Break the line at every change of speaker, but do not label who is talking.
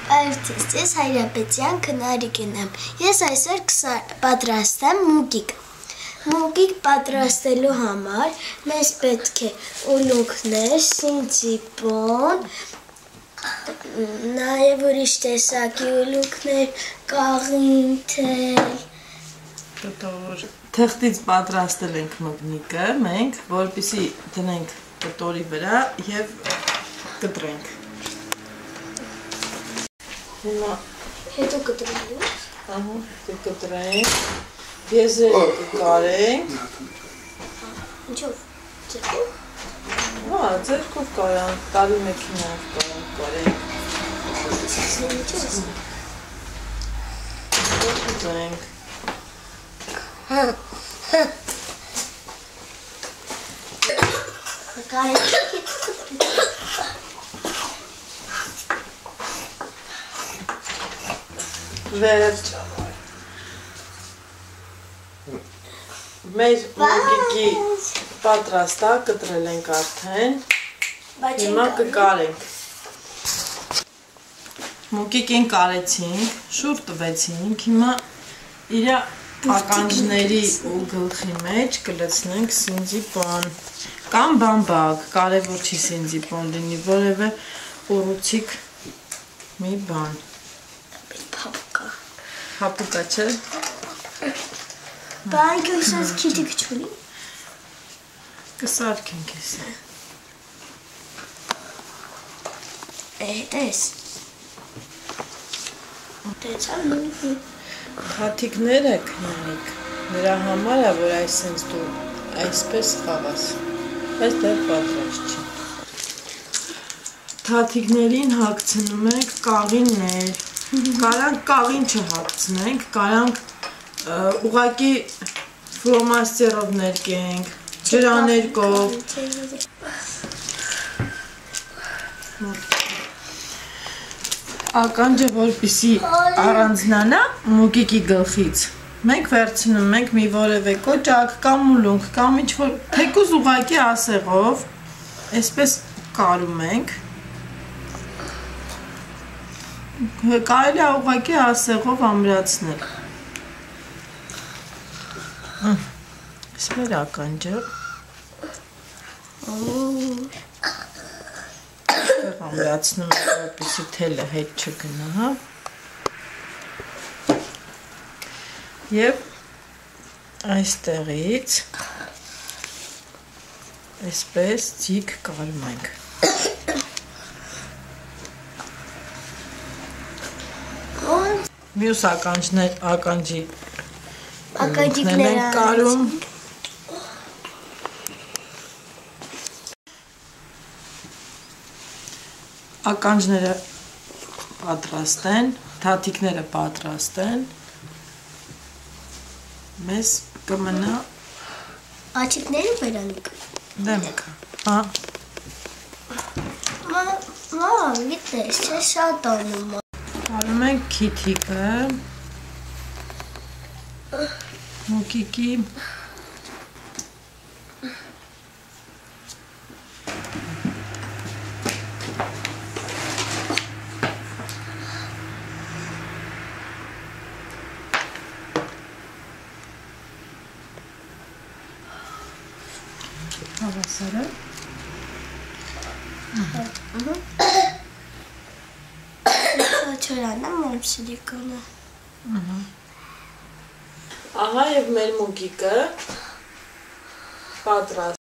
Բարևձեզ, Հայրապետյան քնարիքն եմ։ Ես այսօր պատրաստեմ մուկիկ։ Մուկիկ պատրաստելու համար մեզ պետք է ուլունքներ, սինձիպոն, նաև ուրիշ տեսակի ուլունքներ, կաղին, թել։
Թղթից պատրաստել ենք մկնիկը մենք, որպեսզի դնենք կտորի վրա և կտրենք։
Հետո կտրենք։
Ահա, հետո կտրենք, եզրերը կկարենք։
Ինչով, ձերքով։
Հա, ձերքով կարանք, տարի մեքենայով կարանք կտրենք։ Վերջ մեր մուկիկի պատրաստա կտրել ենք արդեն, հիմա կկարենք։ Մուկիկին կարեցինք, շուռ տվեցինք, հիմա իրա ականջների ու գլխի մեջ կլցնենք սինձիպոն կամ բամբակ, կարևոր չի սինձիպոն լինի, որևէ ուռուցիկ մի բան։ Հապուկա չէ։
Բայց այսպես քիթիկ չունի։
Կսարքենք ես։
Տես։ Տեսա նույնի։
Թաթիկները քնիկ, նրա համար է, որ այսենց դու այսպես խաղաս, այս դեռ պատրաստ չի։ Թաթիկներին հագցնում ենք կաղիններ, կարանք կաղին չհագցնենք, կարանք ուղղակի ֆլոմաստերով ներկենք, ջրաներկով։ Ականջը որպեսզի առանձնանա մուկիկի գլխից, մենք վերցնում ենք մի որևէ կոճակ կամ ուլունք կամ ինչ-որ թեկուզ ուղղակի ասեղով, այսպես կարում ենք, կարելի է ուղղակի ասեղով ամրացնել։ Այս մեր ականջը ամրացնում ենք, որպեսզի թելը հետ չգնա, և այստեղից այսպես ձիգ կարում ենք։ Մյուս ականջիկներ ենք կարում։ Ականջները պատրաստ են, թաթիկները պատրաստ են, մեզ կմնա
Աչիկները վերանուկ։
դեմքը,
Մամ, գիտես, չէ շատ անում։
Կարում ենք քիթիկը, մուկիկի հավասարը
Չորանա մոմ սիլիկոնը
Ահա և մեր մուկիկը պատրաստ